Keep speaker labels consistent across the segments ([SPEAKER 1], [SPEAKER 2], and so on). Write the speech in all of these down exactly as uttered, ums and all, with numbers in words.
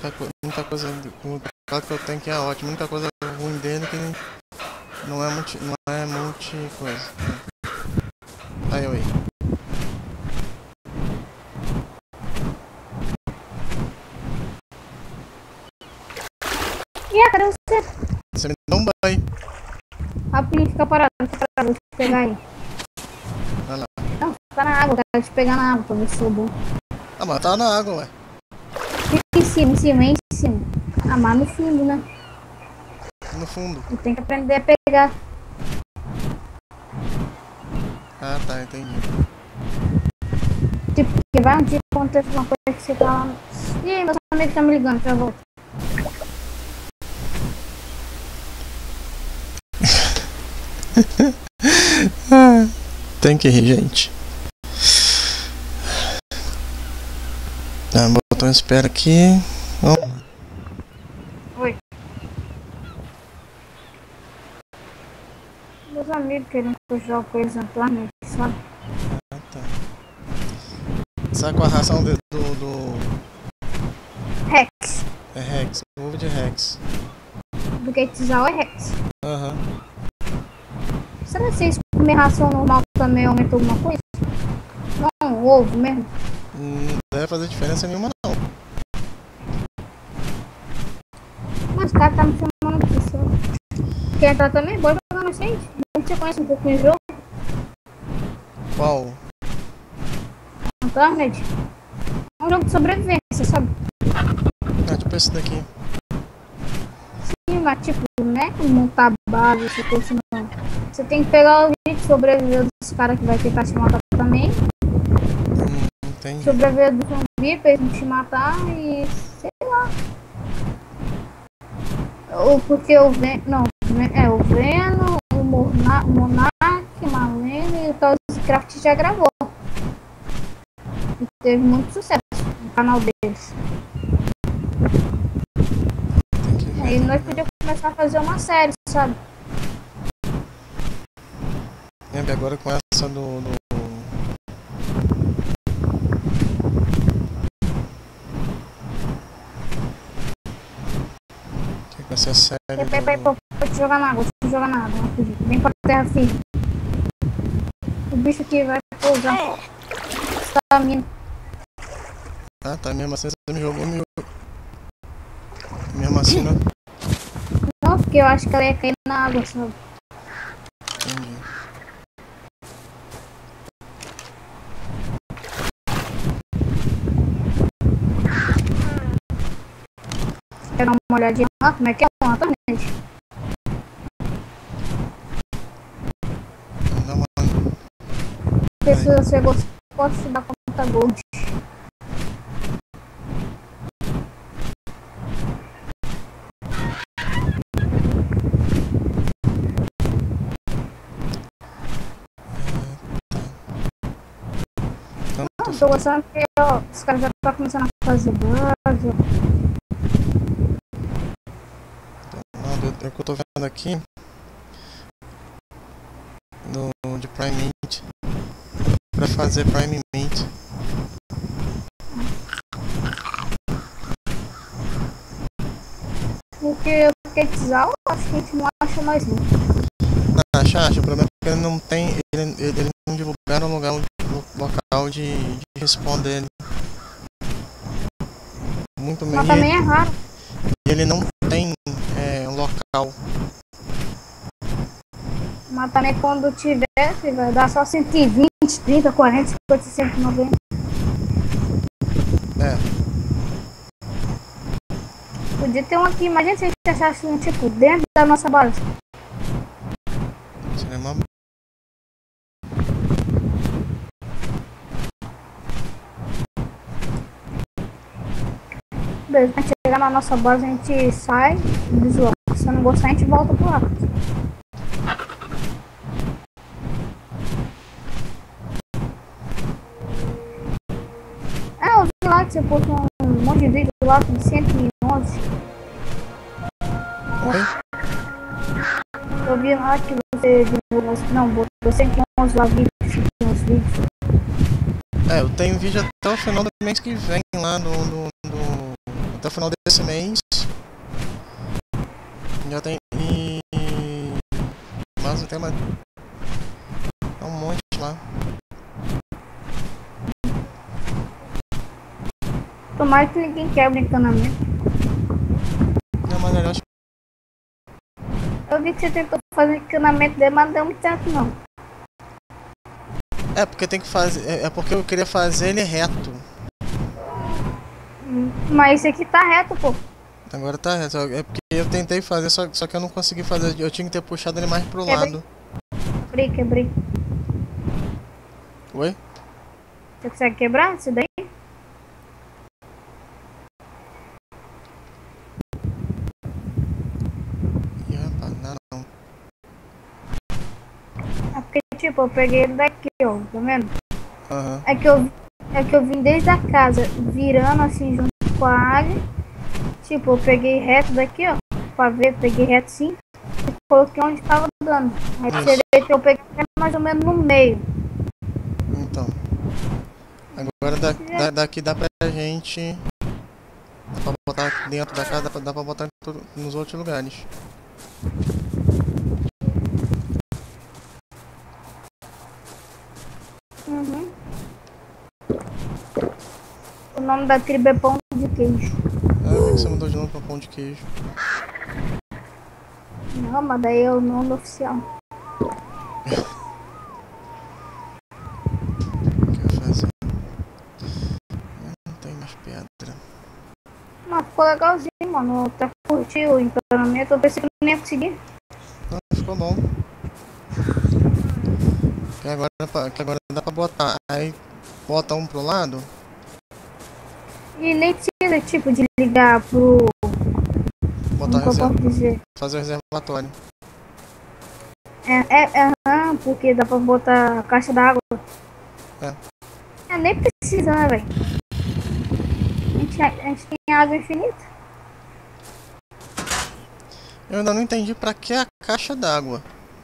[SPEAKER 1] única, co única coisa que eu tenho que é ótimo. A única coisa ruim dele é que ele não é multi, não é multi coisa. Aí eu aí.
[SPEAKER 2] E yeah, cadê você?
[SPEAKER 1] Você me dá um banho.
[SPEAKER 2] Rapidinho, fica parado, fica parado, vou te pegar aí.
[SPEAKER 1] Vai lá.
[SPEAKER 2] Não, fica na água, quero te pegar na água pra ver se eu dou.
[SPEAKER 1] Ah, mas tá na água, ué.
[SPEAKER 2] Em cima, em cima, em cima. Ah, mas no fundo, né?
[SPEAKER 1] No fundo.
[SPEAKER 2] Eu tenho que aprender a pegar.
[SPEAKER 1] Ah, tá, entendi.
[SPEAKER 2] Tipo, que vai um dia acontecer uma coisa que você tá lá. E aí, meus amigos estão me ligando pra volta.
[SPEAKER 1] Tem que rir, gente. Tá, botão espera aqui. Vamos.
[SPEAKER 2] Oi. Meus amigos querem que eu jogue com eles na planet, sabe?
[SPEAKER 1] Ah, tá. Sabe qual a ração do, do, do...
[SPEAKER 2] Rex.
[SPEAKER 1] É Rex, ovo de Rex.
[SPEAKER 2] Do Gatezal é Rex.
[SPEAKER 1] Aham. Uhum.
[SPEAKER 2] Será que vocês comer ração normal também aumenta alguma coisa? Não, ovo mesmo.
[SPEAKER 1] Não deve fazer diferença nenhuma, não.
[SPEAKER 2] Mas o cara tá me chamando aqui, só. Quer entrar também? Bora jogar mais gente. Você conhece um pouco do jogo?
[SPEAKER 1] Qual?
[SPEAKER 2] Internet. É um jogo de sobrevivência, sabe?
[SPEAKER 1] Ah, tipo esse daqui.
[SPEAKER 2] Sim, mas tipo, né? Montar base, essa coisa não. Você tem que pegar o jeito de sobreviver dos caras que vai tentar te matar também.
[SPEAKER 1] Hum, entendi.
[SPEAKER 2] Sobreviver do zumbi pra eles não te matar e sei lá. Ou porque o Ven... Não, é o Veno, o Monark, o Malene e o Tozcraft já gravou. E teve muito sucesso no canal deles. Aí nós podíamos começar a fazer uma série, sabe?
[SPEAKER 1] É, agora com essa do... do... Que vai ser a série
[SPEAKER 2] Peraí, peraí,
[SPEAKER 1] do...
[SPEAKER 2] vou te jogar na água, vou te jogar na água. Vem pra terra firme. O bicho aqui vai pousar. Estamina.
[SPEAKER 1] Ah, tá, mesmo assim você me jogou meio... Mesmo assim não...
[SPEAKER 2] Não, porque eu acho que ela ia cair na água, sabe?
[SPEAKER 1] Entendi.
[SPEAKER 2] Quer dar uma olhadinha lá? Como é que é uma tornete?
[SPEAKER 1] Dá uma...
[SPEAKER 2] Se você gostar, pode te dar conta gold. Não, tô gostando porque ó, os caras já estão começando a fazer base.
[SPEAKER 1] Não, é o que eu tô vendo aqui no, de Prime Mint pra fazer Prime Mint.
[SPEAKER 2] Porque o Quetzal, acho que a gente não acha mais não.
[SPEAKER 1] Ah, acha, acha, o problema é que ele não tem, ele, ele, ele não divulgaram o lugar, o local de, de respawn dele. Muito
[SPEAKER 2] Mas também é raro.
[SPEAKER 1] E ele não tem é, um local.
[SPEAKER 2] Mas também quando tiver, vai dar só cento e vinte, trinta, quarenta, cinquenta, cento e noventa.
[SPEAKER 1] É.
[SPEAKER 2] Podia ter um aqui, imagina se a gente achasse um tipo dentro da nossa base.
[SPEAKER 1] Seria uma...
[SPEAKER 2] Beleza, a gente chegar na nossa base, a gente sai e desloca. Se não gostar, a gente volta pro lado. É, eu vi lá que você pôs um monte de vídeo lá com cento e onze.
[SPEAKER 1] Oi?
[SPEAKER 2] Eu vi lá que você divulgou, não, botou cento e onze lá vídeos, uns vídeos.
[SPEAKER 1] É, eu tenho vídeo até o final do mês que vem lá no, no, no até o final desse mês. Já tem. E. Mas tem mais. Tem um monte lá.
[SPEAKER 2] Tomara que ninguém quebre o encanamento.
[SPEAKER 1] Não, mas eu acho
[SPEAKER 2] Eu vi que você tentou fazer encanamento dele, mas não deu muito certo não.
[SPEAKER 1] É porque tem que fazer. É porque eu queria fazer ele reto.
[SPEAKER 2] Hum, Mas esse aqui tá reto, pô.
[SPEAKER 1] Agora tá reto. É porque eu tentei fazer, só, só que eu não consegui fazer. Eu tinha que ter puxado ele mais pro
[SPEAKER 2] Quebrei.
[SPEAKER 1] lado.
[SPEAKER 2] Quebrei, quebrei.
[SPEAKER 1] Oi?
[SPEAKER 2] Você consegue quebrar isso daí?
[SPEAKER 1] Ih, rapaz, não, não.
[SPEAKER 2] É porque, tipo, eu peguei ele daqui, ó. Tá vendo?
[SPEAKER 1] Aham.
[SPEAKER 2] É que eu, é que eu vim desde a casa, virando assim junto com a águia. Tipo, eu peguei reto daqui, ó. Pra ver, peguei reto sim. E coloquei onde tava dando. Aí
[SPEAKER 1] Isso.
[SPEAKER 2] tirei que eu peguei mais ou menos no meio.
[SPEAKER 1] Então. Agora da, da, daqui dá pra gente. Dá pra botar aqui dentro da casa, dá pra, dá pra botar em tudo- nos outros lugares.
[SPEAKER 2] Uhum. O nome da tribo é pão de queijo.
[SPEAKER 1] Ah, eu vi que você mudou de novo pra pão de queijo.
[SPEAKER 2] Não, mas daí é o nome oficial.
[SPEAKER 1] O que eu ia fazer? Não tem mais pedra.
[SPEAKER 2] Mas ficou legalzinho, mano. Eu até curti o encanamento. Eu pensei que não ia conseguir.
[SPEAKER 1] Não, ficou bom. Que agora, que agora dá pra botar. Aí bota um pro lado.
[SPEAKER 2] E nem precisa, tipo, de ligar pro...
[SPEAKER 1] Botar
[SPEAKER 2] Como que eu
[SPEAKER 1] reserva,
[SPEAKER 2] posso dizer?
[SPEAKER 1] fazer o reservatório.
[SPEAKER 2] É, é, é, aham, porque dá pra botar a caixa d'água.
[SPEAKER 1] É.
[SPEAKER 2] É, nem precisa, né, velho? A gente, a gente tem água infinita.
[SPEAKER 1] Eu ainda não entendi pra que a caixa d'água.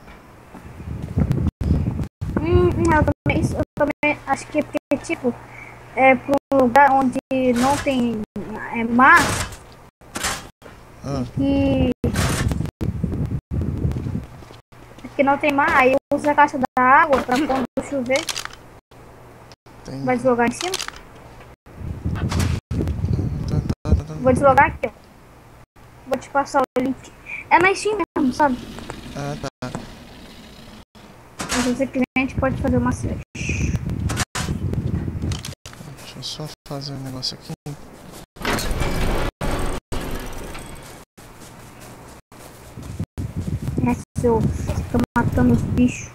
[SPEAKER 2] Hum, hum, eu, também, eu também acho que é porque, tipo, é pra um lugar onde não tem é, mar,
[SPEAKER 1] Ah,
[SPEAKER 2] que, que não tem mar, aí usa a caixa da água pra quando chover,
[SPEAKER 1] tem.
[SPEAKER 2] vai deslogar em cima.
[SPEAKER 1] Tá, tá, tá, tá.
[SPEAKER 2] Vou deslogar aqui, ó. Vou te passar o link. É na Steam mesmo, sabe?
[SPEAKER 1] Ah, tá.
[SPEAKER 2] Se você quiser, a gente pode fazer uma série.
[SPEAKER 1] Deixa eu só fazer um negócio aqui.
[SPEAKER 2] É, seu, tô matando os bichos.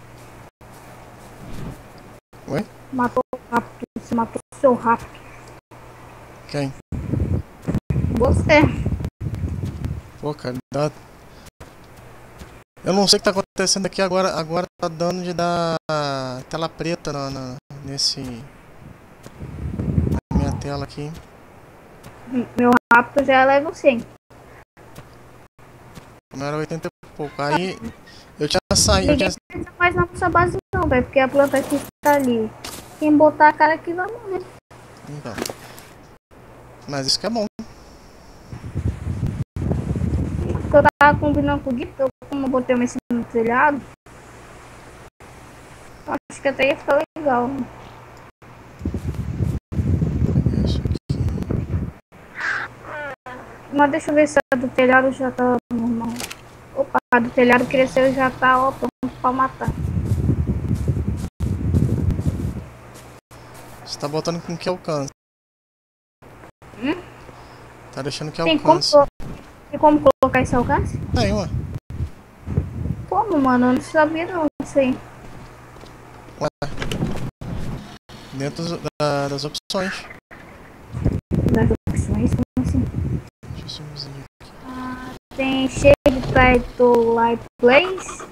[SPEAKER 1] Oi?
[SPEAKER 2] Matou o rápido, você matou o seu rápido.
[SPEAKER 1] Quem?
[SPEAKER 2] Você.
[SPEAKER 1] Pô, cara, dá... Eu não sei o que tá acontecendo aqui agora. Agora tá dando de dar tela preta na, na, nesse... na minha tela aqui.
[SPEAKER 2] Meu rápido já é level cem.
[SPEAKER 1] Como era oitenta e pouco. Aí eu tinha saído. Eu
[SPEAKER 2] Ninguém
[SPEAKER 1] tinha...
[SPEAKER 2] precisa mais na nossa base não, velho. Porque a planta aqui está ali. Quem botar a cara aqui vai morrer.
[SPEAKER 1] Então. Mas isso que é bom.
[SPEAKER 2] Eu tava combinando com o Gui, porque eu, como eu botei uma em cima no telhado, eu acho que até ia ficar legal.
[SPEAKER 1] Isso aqui.
[SPEAKER 2] Mas deixa eu ver se a do telhado já tá normal. Opa, a do telhado cresceu e já tá, ó, pronto pra matar.
[SPEAKER 1] Você tá botando com que alcance?
[SPEAKER 2] Hum?
[SPEAKER 1] Tá deixando que
[SPEAKER 2] Tem como,
[SPEAKER 1] alcance.
[SPEAKER 2] tem como colocar esse alcance?
[SPEAKER 1] Tem, ué.
[SPEAKER 2] Como, mano? Eu não sabia não isso aí.
[SPEAKER 1] Ué. Dentro das, da, das opções.
[SPEAKER 2] Das opções, como assim?
[SPEAKER 1] Deixa eu sumir aqui.
[SPEAKER 2] Ah, tem Shade Title Light Place.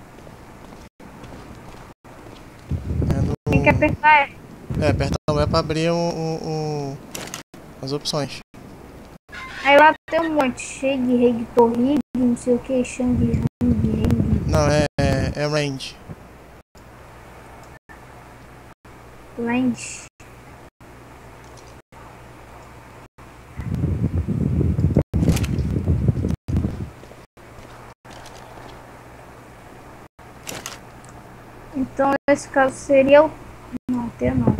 [SPEAKER 1] É no...
[SPEAKER 2] Tem que apertar é.
[SPEAKER 1] É, aperta o E pra abrir o, o, o... as opções.
[SPEAKER 2] Aí lá tem um monte. Shade, Reg, Torrig, não sei o que, Shang, Hang, Reg,
[SPEAKER 1] Não, é, é, é range.
[SPEAKER 2] Range. Então nesse caso seria o. Não, ter não.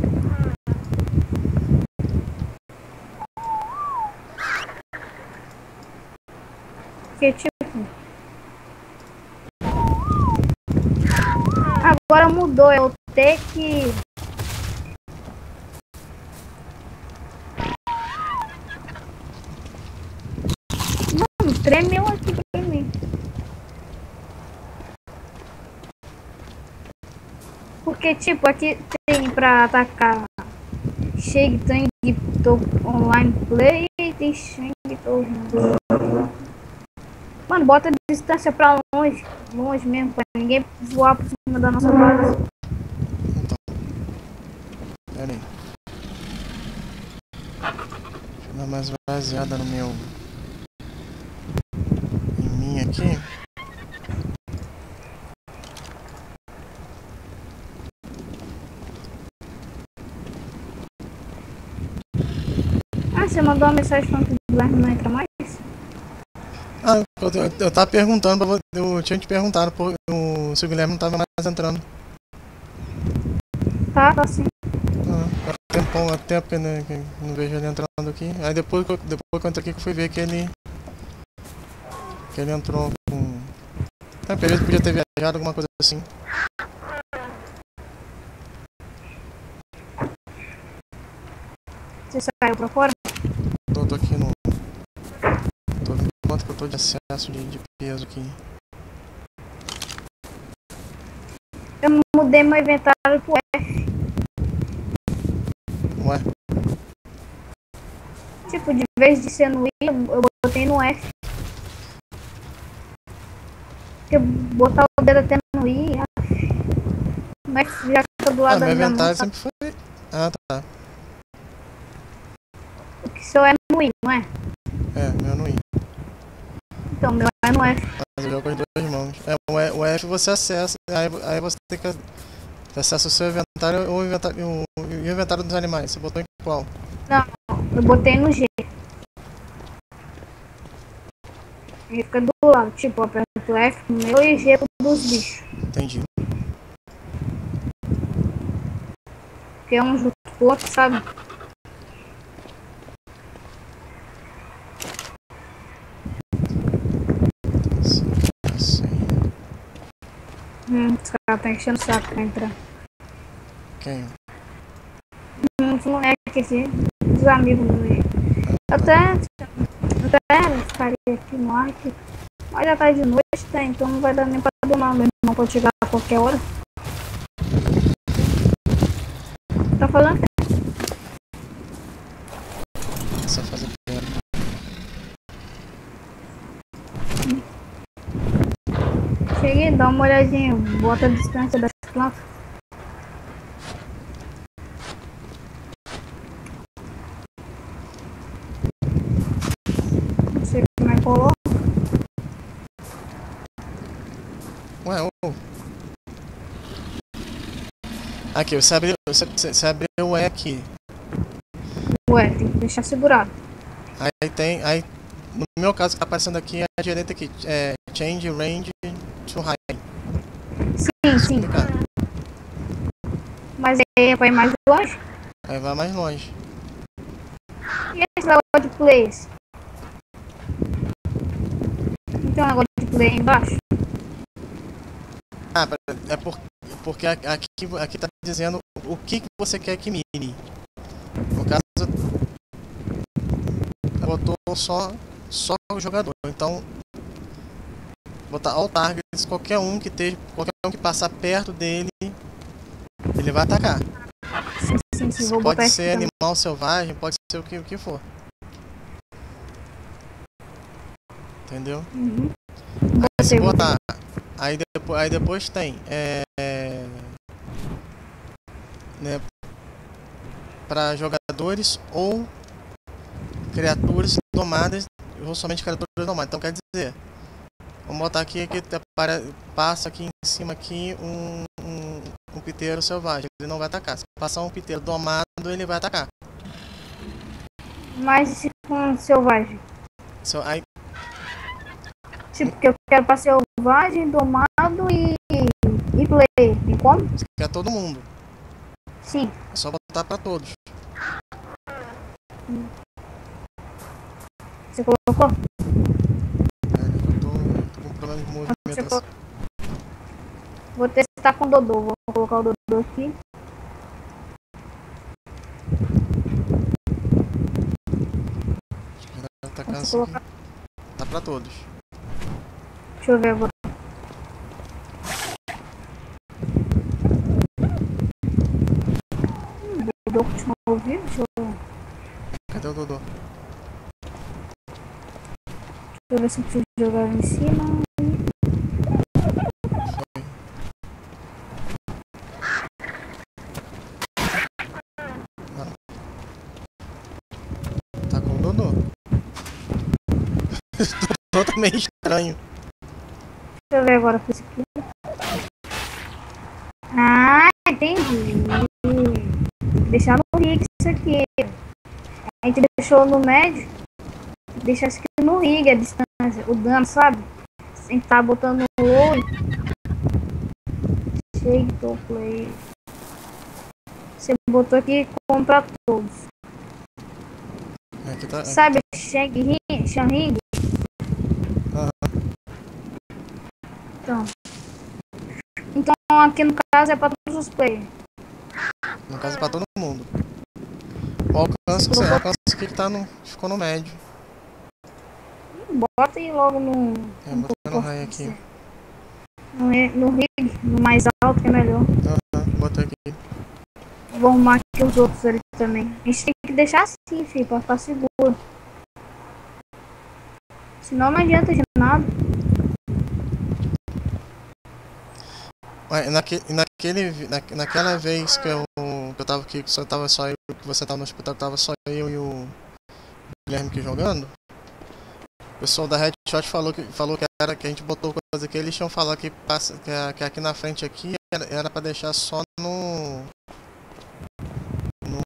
[SPEAKER 2] Que tipo. Agora mudou, eu ter que. Mano, tremeu aqui pra mim. Porque tipo, aqui tem pra atacar Shang Tsung online play e tem Shang Tsung. Mano, bota a distância pra longe, longe mesmo, pra ninguém voar por cima da nossa base.
[SPEAKER 1] Então, pera aí. Deixa eu dar mais baseada no meu... em mim aqui.
[SPEAKER 2] Ah, você mandou uma mensagem falando que o Guilherme não entra mais?
[SPEAKER 1] Ah, eu, eu, eu tava perguntando pra você, eu tinha te perguntado por, o, se o Guilherme não tava mais entrando.
[SPEAKER 2] Tá, tá sim.
[SPEAKER 1] Ah, há tempo, há tempo que eu não, que não vejo ele entrando aqui. Aí depois, depois que eu entrei aqui que eu fui ver que ele... que ele entrou com... É, pelo menos podia ter viajado, alguma coisa assim.
[SPEAKER 2] Você saiu pra fora?
[SPEAKER 1] Tô, tô aqui no... Tô vendo quanto que eu tô de acesso de, de peso aqui.
[SPEAKER 2] Eu mudei meu inventário pro F.
[SPEAKER 1] Ué?
[SPEAKER 2] Tipo, de vez de ser no I, eu botei no F. Porque botar o dedo até no I, o F já fica do
[SPEAKER 1] Ah,
[SPEAKER 2] lado
[SPEAKER 1] meu
[SPEAKER 2] da minha mão.
[SPEAKER 1] inventário
[SPEAKER 2] Sabe?
[SPEAKER 1] sempre foi... Ah, tá.
[SPEAKER 2] O que seu é no I, não é?
[SPEAKER 1] É, meu não ia.
[SPEAKER 2] Então, meu é no F.
[SPEAKER 1] Mas eu jogo com as duas mãos. É, o, E- o F você acessa, aí, aí você tem que... Você acessa o seu inventário ou o inventário, o, o inventário dos animais. Você botou em qual?
[SPEAKER 2] Não, eu botei no G. Ele fica do lado, tipo, eu aperto F no meu e G dos bichos.
[SPEAKER 1] Entendi.
[SPEAKER 2] Porque é um junto com o outro, sabe?
[SPEAKER 1] Assim.
[SPEAKER 2] Hum, os caras tá enchendo o saco pra entrar.
[SPEAKER 1] Quem?
[SPEAKER 2] Hum, esse moleque aqui, os amigos meus. Até, até ficaria aqui no ar, que- mas já tá de noite, tá? Então não vai dar nem pra domar mesmo, não pode chegar a qualquer hora. Tá falando?
[SPEAKER 1] Só fazer primeiro.
[SPEAKER 2] Cheguei, dá uma olhadinha, bota a distância das plantas. Não sei como é que colou.
[SPEAKER 1] Ué, ô. Aqui, você abriu, você, você abriu o E aqui.
[SPEAKER 2] Ué, tem que deixar segurado.
[SPEAKER 1] Aí tem, aí no meu caso que tá aparecendo aqui, a direita aqui, é Change Range to High.
[SPEAKER 2] Sim, sim.
[SPEAKER 1] Clicar.
[SPEAKER 2] Mas aí é pra ir mais longe?
[SPEAKER 1] Aí vai mais longe.
[SPEAKER 2] E esse negócio de plays? Não tem um negócio de play aí embaixo?
[SPEAKER 1] Ah, é por, porque aqui, aqui tá dizendo o que você quer que mire. No caso, botou só, só o jogador. Então, botar all targets, qualquer um que esteja, qualquer um que passar perto dele, ele vai atacar.
[SPEAKER 2] Sim, sim, sim. Vou botar
[SPEAKER 1] Pode
[SPEAKER 2] esse
[SPEAKER 1] ser
[SPEAKER 2] também.
[SPEAKER 1] animal selvagem, pode ser o que, o que for. Entendeu?
[SPEAKER 2] Uhum.
[SPEAKER 1] Aí se
[SPEAKER 2] Botei,
[SPEAKER 1] botar, aí depois, aí depois tem é, é, né, para jogadores ou criaturas domadas, ou somente criaturas domadas. Então quer dizer, vamos botar aqui que para, passa aqui em cima aqui um, um, um piteiro selvagem, ele não vai atacar. Se passar um piteiro domado, ele vai atacar.
[SPEAKER 2] Mas e se for um selvagem?
[SPEAKER 1] So, aí,
[SPEAKER 2] Tipo, que eu quero pra selvagem, domado e, E play, tem como?
[SPEAKER 1] Você quer todo mundo.
[SPEAKER 2] Sim.
[SPEAKER 1] É só botar pra todos.
[SPEAKER 2] Você colocou?
[SPEAKER 1] É, eu tô, tô com problema de movimentação.
[SPEAKER 2] Vou testar com o Dodô. Vou colocar o Dodô aqui.
[SPEAKER 1] Tá cansado. Colocar... Tá pra todos.
[SPEAKER 2] Deixa eu ver agora. Hum, o Dodô continuou vivo? Deixa eu ver.
[SPEAKER 1] Cadê o Dodô?
[SPEAKER 2] Deixa eu ver se eu preciso jogar em cima.
[SPEAKER 1] Tá com o Dodô. Dodô tá meio estranho.
[SPEAKER 2] Deixa eu ver agora com esse aqui. Ah, entendi. Deixar no rig isso aqui. A gente deixou no médio. Deixar isso aqui no rig, a distância, o dano, sabe? Sem estar botando no low. Shake play. Você botou aqui como pra todos.
[SPEAKER 1] Aqui tá, aqui
[SPEAKER 2] sabe,
[SPEAKER 1] tá...
[SPEAKER 2] Shang Ring? Shang Ring?
[SPEAKER 1] Uhum.
[SPEAKER 2] Então. Então aqui no caso é pra todos os players.
[SPEAKER 1] No caso é pra todo mundo. O alcance, você alcance aqui que tá no. Ficou no médio.
[SPEAKER 2] Bota aí logo no.
[SPEAKER 1] É, bota no high aqui.
[SPEAKER 2] No, no rig, no mais alto que é melhor.
[SPEAKER 1] Aham, uhum, bota aqui.
[SPEAKER 2] Vou arrumar aqui os outros ali também. A gente tem que deixar assim, filho, pra ficar seguro. Senão não adianta de nada.
[SPEAKER 1] Ué, naque, naquele, na, naquela vez que eu, que eu tava aqui, que só tava só eu, que você tava no hospital, tava só eu e o Guilherme aqui jogando. O pessoal da Headshot falou que, falou que era que a gente botou coisa que eles tinham falado que, passa, que, que aqui na frente aqui era, era pra deixar só no. No.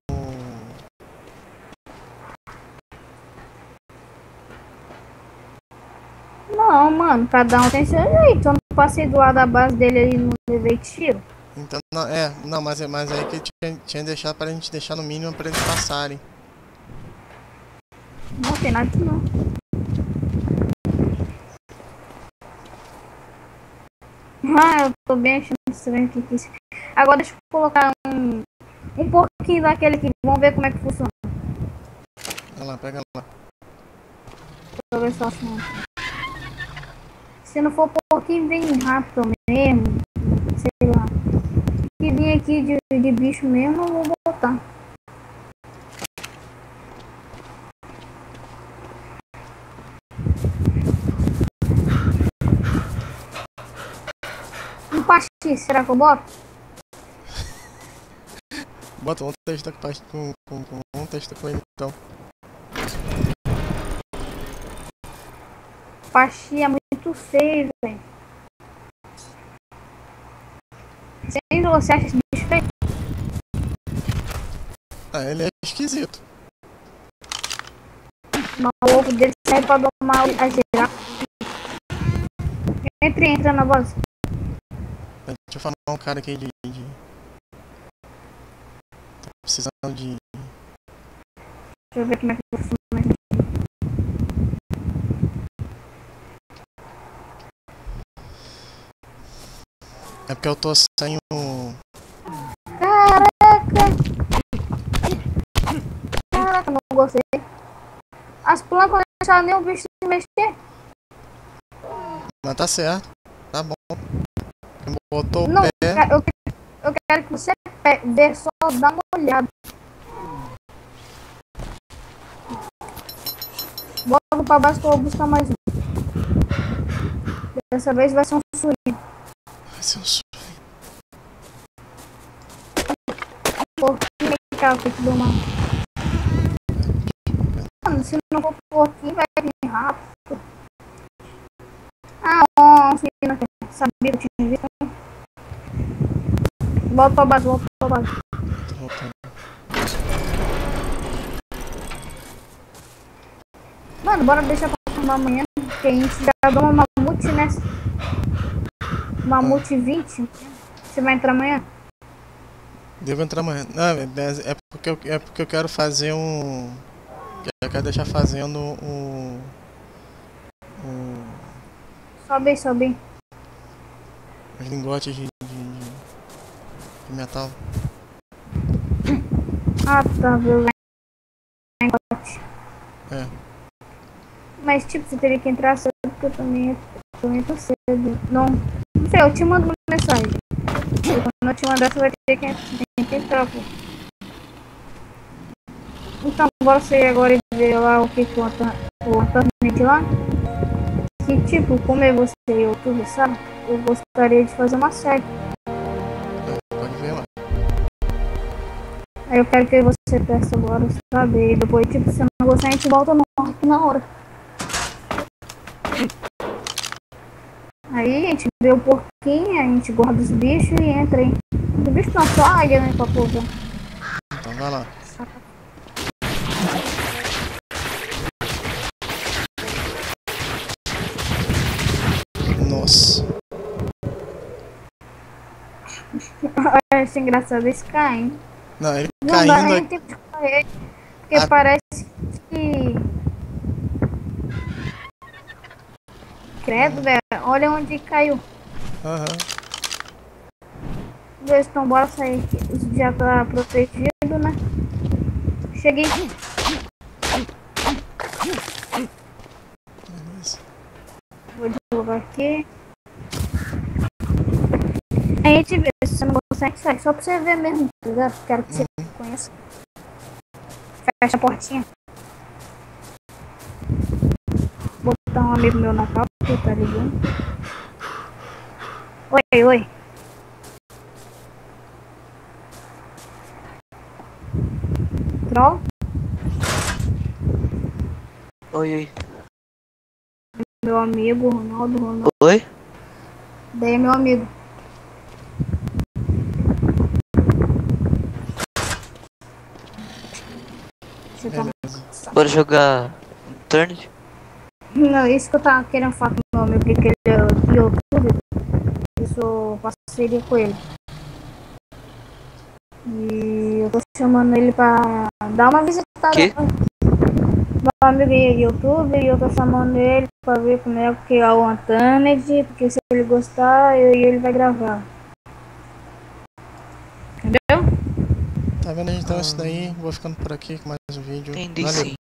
[SPEAKER 2] Não, mano, cada um tem seu jeito. Eu não passei do lado da base dele ali no levei tiro.
[SPEAKER 1] Então, não, é, não, mas, mas aí que tinha, tinha deixado pra gente deixar no mínimo pra eles passarem.
[SPEAKER 2] Não tem nada aqui não. Ah, eu tô bem achando estranho aqui. Agora deixa eu colocar um, um pouquinho daquele aqui. Vamos ver como é que funciona.
[SPEAKER 1] Vai lá, pega lá.
[SPEAKER 2] Deixa eu ver só assim. Se não for pouquinho bem rápido mesmo, sei lá. Se vir aqui de, de bicho mesmo, eu vou botar. Um pastis, será que eu boto?
[SPEAKER 1] Bota, vamos testar com, com, com, com, vamos testar com ele então.
[SPEAKER 2] Pastis é muito feio, velho. Você acha esse bicho feio?
[SPEAKER 1] Ah, ele é esquisito.
[SPEAKER 2] O ovo dele serve pra domar a girafa. Entre, entra na base.
[SPEAKER 1] Deixa eu falar um cara aqui de... de... Tô precisando de...
[SPEAKER 2] Deixa eu ver como é que funciona.
[SPEAKER 1] É porque eu tô sem o...
[SPEAKER 2] Caraca! Caraca, não gostei. As plantas não deixaram nem o bicho se mexer.
[SPEAKER 1] Mas tá certo. Tá bom. Botou
[SPEAKER 2] não,
[SPEAKER 1] o pé.
[SPEAKER 2] Eu, eu quero que você vê só, dá uma olhada. Bora pra baixo que eu vou buscar mais um. Dessa vez vai ser um suíno.
[SPEAKER 1] Vai ser um suíno.
[SPEAKER 2] Porquinho é que tem que domar. Mano, se não for porquinho, vai vir rápido. Ah, ó, um suíno aqui. Sabia que eu tinha visto. Volta pra base, volta pra base.
[SPEAKER 1] Tô voltando.
[SPEAKER 2] Mano, bora deixar pra tomar amanhã. Que a gente já dá uma mamute, né? Mamute vinte. Você vai entrar amanhã?
[SPEAKER 1] Devo entrar amanhã. Não, é é porque eu, é porque eu quero fazer um. Eu quero deixar fazendo um. um
[SPEAKER 2] Sobe aí, sobe aí.
[SPEAKER 1] os lingotes de, de, de metal.
[SPEAKER 2] Ah, tá, viu?
[SPEAKER 1] É.
[SPEAKER 2] Mas tipo, você teria que entrar cedo porque eu também, também tô cedo. Não, não sei, eu te mando uma mensagem. E quando eu te mandar, você vai ter que, tem que entrar, pô. Então, bora sair agora e ver lá o que que o Antônio lá. Que tipo, como é você e eu tudo, sabe? Eu gostaria de fazer uma série.
[SPEAKER 1] Pode ver lá.
[SPEAKER 2] Aí eu quero que você peça agora, sabe? E depois, tipo, se não gostar, a gente volta no aqui na hora. Aí a gente vê o porquinho, a gente guarda os bichos e entra aí. Os bichos não, só águia, né, pra pousar.
[SPEAKER 1] Então vai lá. Nossa.
[SPEAKER 2] Parece engraçado esse caindo.
[SPEAKER 1] Não, ele
[SPEAKER 2] Não
[SPEAKER 1] caindo
[SPEAKER 2] dá nem
[SPEAKER 1] aqui.
[SPEAKER 2] tempo de correr, porque
[SPEAKER 1] Ah.
[SPEAKER 2] parece que... Credo, velho, olha onde caiu.
[SPEAKER 1] Aham.
[SPEAKER 2] Dois, então bora sair aqui. Isso já tá protegido, né? Cheguei.
[SPEAKER 1] Beleza.
[SPEAKER 2] Vou jogar aqui. A gente vê, se você não gostar, a gente sai. Só pra você ver mesmo, tá ligado? Quero que você
[SPEAKER 1] Uhum.
[SPEAKER 2] conheça. Fecha a portinha. Vou botar um amigo meu na calça, que tá ligando. Oi, oi. Troll?
[SPEAKER 3] Oi, oi.
[SPEAKER 2] Meu amigo, Ronaldo, Ronaldo.
[SPEAKER 3] Oi?
[SPEAKER 2] Daí é meu amigo. Você tá...
[SPEAKER 3] Bora jogar Turn?
[SPEAKER 2] Não, isso que eu tava querendo falar com meu amigo, porque ele é do YouTube. Eu sou parceria com ele. E eu tô chamando ele pra dar uma visitada.
[SPEAKER 3] Que?
[SPEAKER 2] Meu amigo é YouTube e eu tô chamando ele pra ver como é que é o Untamed, porque se ele gostar, eu e ele vai gravar. Entendeu?
[SPEAKER 1] Tá vendo, então,
[SPEAKER 3] Ah.
[SPEAKER 1] isso daí. Vou ficando por aqui com mais um vídeo.
[SPEAKER 3] Entendi,
[SPEAKER 1] Valeu.
[SPEAKER 3] sim.